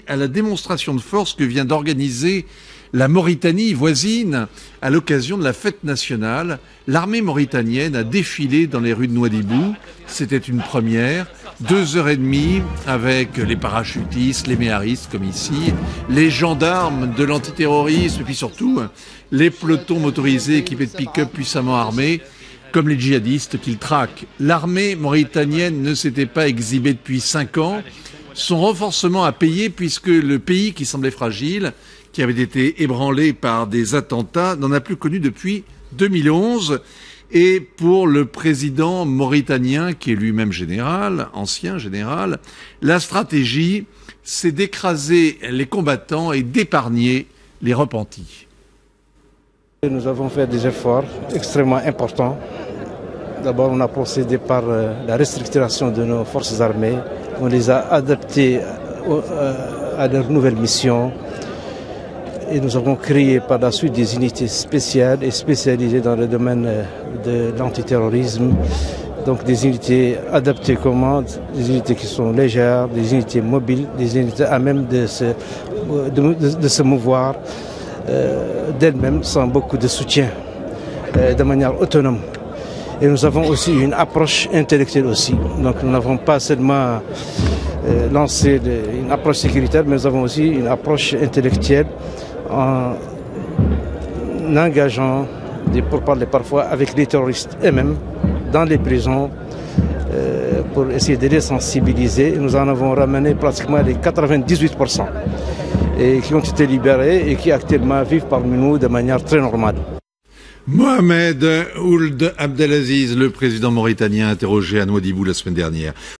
à la démonstration de force que vient d'organiser la Mauritanie voisine à l'occasion de la fête nationale. L'armée mauritanienne a défilé dans les rues de Nouadhibou. C'était une première. 2 heures et demie avec les parachutistes, les méharistes comme ici, les gendarmes de l'antiterrorisme et puis surtout les pelotons motorisés équipés de pick-up puissamment armés comme les djihadistes qu'ils traquent. L'armée mauritanienne ne s'était pas exhibée depuis 5 ans. Son renforcement a payé puisque le pays qui semblait fragile, qui avait été ébranlé par des attentats, n'en a plus connu depuis 2011. Et pour le président mauritanien, qui est lui-même général, ancien général, la stratégie, c'est d'écraser les combattants et d'épargner les repentis. Nous avons fait des efforts extrêmement importants. D'abord, on a procédé par la restructuration de nos forces armées. On les a adaptées à leurs nouvelles missions. Et nous avons créé par la suite des unités spéciales et spécialisées dans le domaine de l'antiterrorisme. Donc des unités adaptées commandes, des unités qui sont légères, des unités mobiles, des unités à même de se mouvoir d'elles-mêmes sans beaucoup de soutien, de manière autonome. Et nous avons aussi une approche intellectuelle aussi. Donc nous n'avons pas seulement lancé une approche sécuritaire, mais nous avons aussi une approche intellectuelle en engageant pour parler parfois avec les terroristes eux-mêmes dans les prisons pour essayer de les sensibiliser. Nous en avons ramené pratiquement les 98% et qui ont été libérés et qui actuellement vivent parmi nous de manière très normale. Mohamed Ould Abdelaziz, le président mauritanien interrogé à Nouadhibou la semaine dernière.